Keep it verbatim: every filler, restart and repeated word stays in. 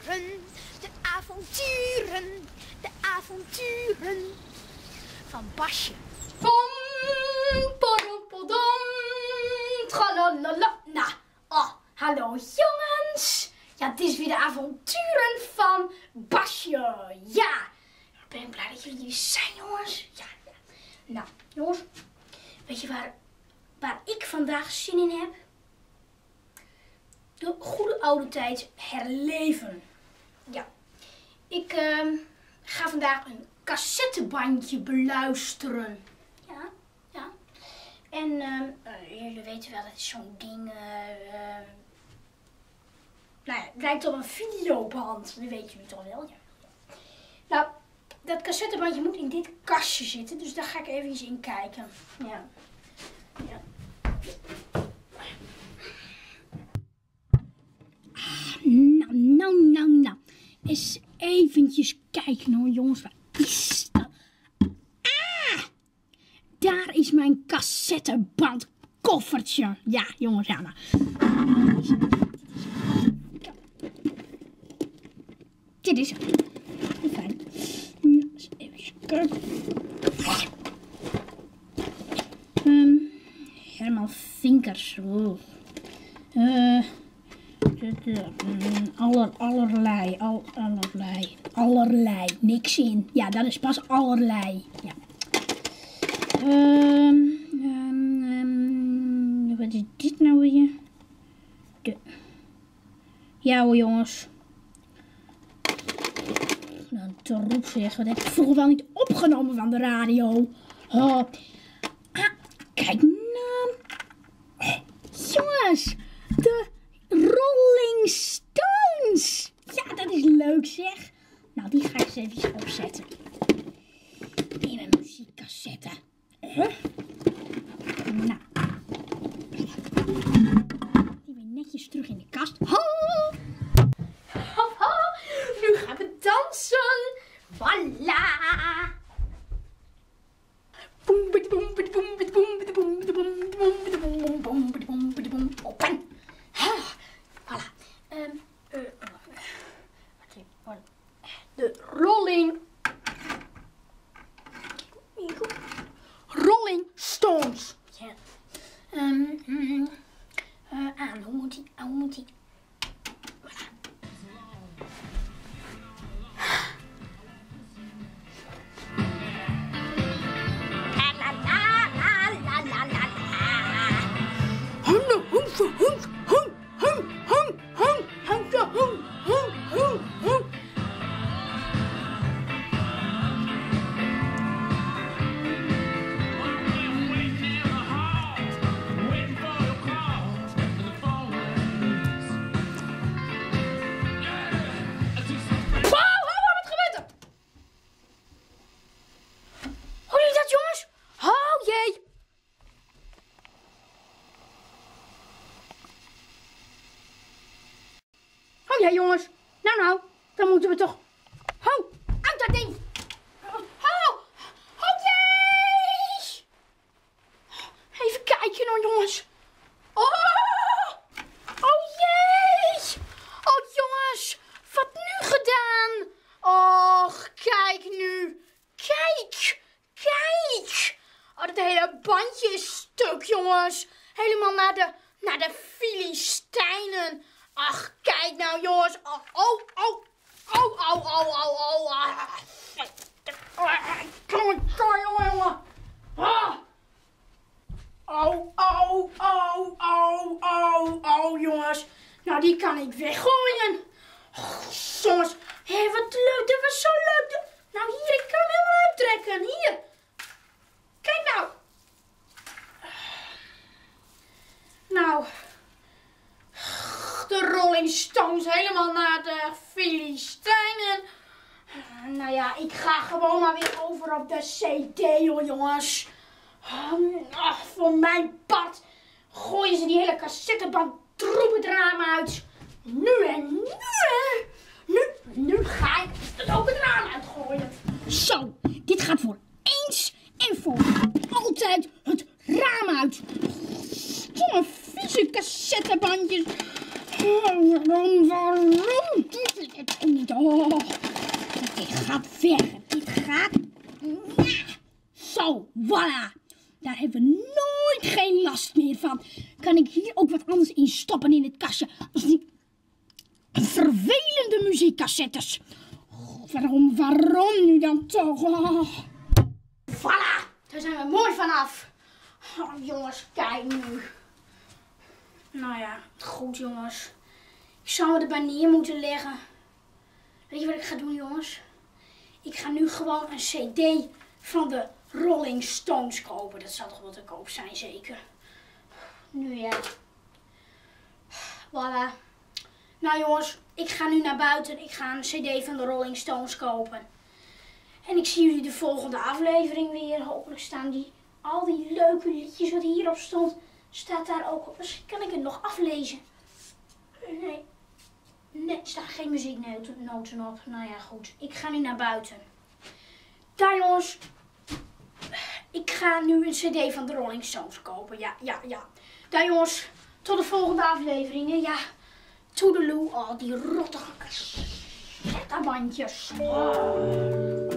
avonturen, de avonturen, de avonturen van Basje. Pom, podompodom, tralalala. Nou, oh, hallo jongens. Ja, het is weer de avonturen van Basje. Ja, ik ben blij dat jullie hier zijn, jongens. Ja, ja. Nou, jongens, weet je waar, waar ik vandaag zin in heb? De goede oude tijd herleven. Ja, ik uh, ga vandaag een cassettebandje beluisteren. Ja, ja. En uh, uh, jullie weten wel, dat is zo'n ding. Uh, uh, nou ja, het lijkt op een videoband. Dat weten jullie toch wel? Ja. Nou, dat cassettebandje moet in dit kastje zitten, dus daar ga ik even in kijken. Ja. Ja. Nou, nou, nou, nou. Eens eventjes kijken hoor, jongens. Waar is dat? Ah! Daar is mijn cassettebandkoffertje. Ja, jongens, ja, nou. Dit is het. Fijn. Nou, eens even kijken. Um, Herman Vinkers. Oh. Uh, Aller, allerlei, al, allerlei, allerlei, niks in. Ja, dat is pas allerlei. Ja. Um, um, um, wat is dit nou weer? De. Ja hoor, jongens. Nou, troep zeg, wat heb ik vroeger wel niet opgenomen van de radio. Oh. Ah, kijk nou. Oh, jongens, de Rolling Stones. Ja, dat is leuk zeg. Nou, die ga ik eens even opzetten. In een muziekcassette. Huh? Nou. Die weer netjes terug in de kast. Ho! Ho, ho. Nu gaan we dansen. Voilà. Boem, boem, boem, boem, boem, boem, boem, boem, boem, boem, boem. Open. Voilà. Um, uh, uh, de Rolling Rolling Stones. Ja. Um, um, uh, aan, hoe moet die? Hoe moet die? Voilà. La la la la la la la. Hallo, hoe, hoe, hoe. Ja, jongens. Nou, nou. Dan moeten we toch... Ho, uit dat ding. Ho, ho, jee. Even kijken nou, jongens. Oh, oh jee. Oh, jongens. Wat nu gedaan? Och, kijk nu. Kijk. Kijk. Oh, dat hele bandje is stuk, jongens. Helemaal naar de, naar de Filistijnen. Ach, kijk nou, jongens. Oh, oh, oh, oh, oh, oh, oh, oh. Kom maar, jongen, jongen. Oh, oh, oh, oh, oh, oh, oh, jongens. Nou, die kan ik weggooien. Oh, jongens, hé, hey, wat leuk. Dat was zo leuk. Nou, hier, ik kan hem helemaal uittrekken. Hier. Kijk nou. Nou. De Rolling Stones helemaal naar de Filistijnen. Uh, nou ja, ik ga gewoon maar weer over op de C D hoor, jongens. Um, ach, voor mijn part gooien ze die hele cassetteband troependrama uit. Nu en nu, hè. Nu, nu ga ik het ook het raam uitgooien. Zo, dit gaat voor eens en voor altijd het raam uit. Stomme vieze cassettebandjes. Waarom, waarom doe ik het? Oh, dit gaat weg. Dit gaat... Zo, voilà. Daar hebben we nooit geen last meer van. Kan ik hier ook wat anders in stoppen in het kastje. Als die vervelende muziekcassettes. Oh, waarom, waarom nu dan toch? Oh. Voilà, daar zijn we mooi vanaf. Oh, jongens, kijk nu. Nou ja, goed jongens. Ik zou me erbij neer moeten leggen. Weet je wat ik ga doen, jongens? Ik ga nu gewoon een cd van de Rolling Stones kopen. Dat zal toch wel te koop zijn, zeker. Nu ja. Voilà. Nou jongens, ik ga nu naar buiten. Ik ga een cd van de Rolling Stones kopen. En ik zie jullie de volgende aflevering weer. Hopelijk staan die, al die leuke liedjes wat hierop stond, staat daar ook op. Misschien kan ik het nog aflezen. Nee. Nee, er staan geen muzieknoten op. Nou ja, goed. Ik ga nu naar buiten. Daar jongens. Ik ga nu een cd van de Rolling Stones kopen. Ja, ja, ja. Daar jongens. Tot de volgende afleveringen. Ja. Toedeloe. Oh, die rottige kassettebandjes. Oh.